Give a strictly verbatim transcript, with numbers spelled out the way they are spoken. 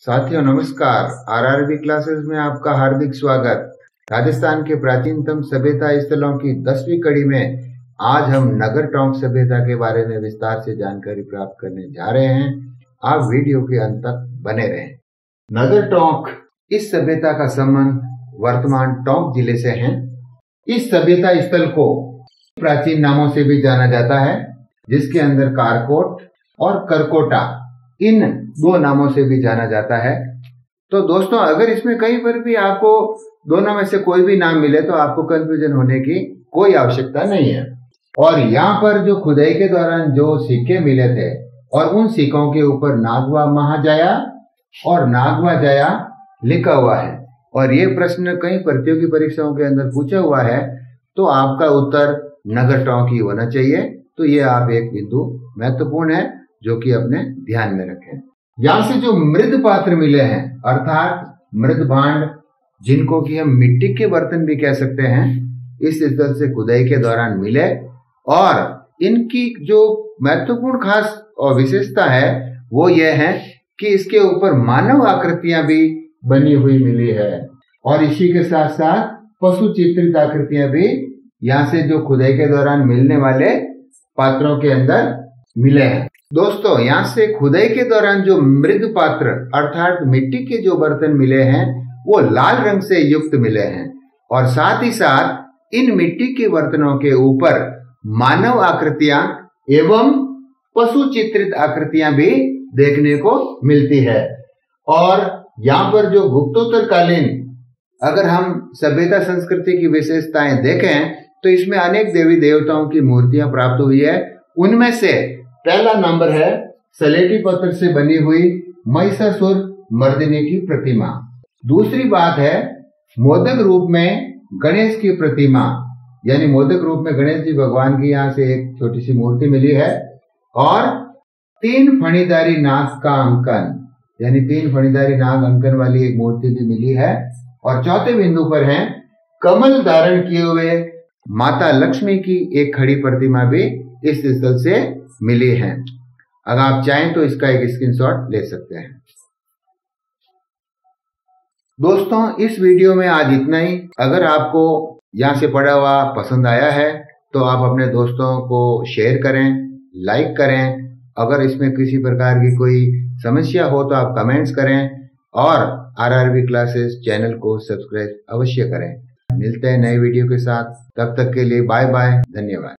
साथियों नमस्कार। RRB classes में आपका हार्दिक स्वागत। राजस्थान के प्राचीनतम सभ्यता स्थलों की दसवीं कड़ी में आज हम नगर टोंक सभ्यता के बारे में विस्तार से जानकारी प्राप्त करने जा रहे हैं। आप वीडियो के अंत तक बने रहें। नगर टोंक इस सभ्यता का संबंध वर्तमान टोंक जिले से है। इस सभ्यता स्थल को प्राचीन नामों से भी जाना जाता है, जिसके अंदर कारकोट और करकोटा इन दो नामों से भी जाना जाता है। तो दोस्तों, अगर इसमें कहीं पर भी आपको दोनों में से कोई भी नाम मिले तो आपको कंफ्यूजन होने की कोई आवश्यकता नहीं है। और यहाँ पर जो खुदाई के दौरान जो सिक्के मिले थे और उन सिक्कों के ऊपर नागवा महाजया और नागवा जया लिखा हुआ है और ये प्रश्न कई प्रतियोगी परीक्षाओं के अंदर पूछा हुआ है, तो आपका उत्तर नगर टोंक ही होना चाहिए। तो ये आप एक बिंदु महत्वपूर्ण है जो कि अपने ध्यान में रखें। यहाँ से जो मृद पात्र मिले हैं अर्थात मृद भांड, जिनको कि हम मिट्टी के बर्तन भी कह सकते हैं, इस स्थल से खुदाई के दौरान मिले और इनकी जो महत्वपूर्ण खास और विशेषता है वो ये है कि इसके ऊपर मानव आकृतियां भी बनी हुई मिली है और इसी के साथ साथ पशु चित्रित आकृतियां भी यहाँ से जो खुदाई के दौरान मिलने वाले पात्रों के अंदर मिले हैं। दोस्तों, यहाँ से खुदाई के दौरान जो मृद पात्र अर्थात मिट्टी के जो बर्तन मिले हैं वो लाल रंग से युक्त मिले हैं और साथ ही साथ इन मिट्टी के बर्तनों के ऊपर मानव आकृतियां एवं पशु चित्रित आकृतियां भी देखने को मिलती है। और यहाँ पर जो गुप्तोत्तर कालीन अगर हम सभ्यता संस्कृति की विशेषताएं देखें तो इसमें अनेक देवी देवताओं की मूर्तियां प्राप्त हुई है। उनमें से पहला नंबर है सलेटी पत्थर से बनी हुई महिषासुर मर्दिनी की प्रतिमा। दूसरी बात है मोदक रूप में गणेश की प्रतिमा, यानी मोदक रूप में गणेश जी भगवान की यहाँ से एक छोटी सी मूर्ति मिली है। और तीन फणीधारी नाग का अंकन, यानी तीन फणीधारी नाग अंकन वाली एक मूर्ति भी मिली है। और चौथे बिंदु पर है कमल धारण किए हुए माता लक्ष्मी की एक खड़ी प्रतिमा भी इस स्थल से मिली है। अगर आप चाहें तो इसका एक स्क्रीनशॉट ले सकते हैं। दोस्तों, इस वीडियो में आज इतना ही। अगर आपको यहाँ से पढ़ा हुआ पसंद आया है तो आप अपने दोस्तों को शेयर करें, लाइक करें। अगर इसमें किसी प्रकार की कोई समस्या हो तो आप कमेंट्स करें और आरआरबी क्लासेस चैनल को सब्सक्राइब अवश्य करें। मिलते हैं नए वीडियो के साथ, तब तक के लिए बाय बाय, धन्यवाद।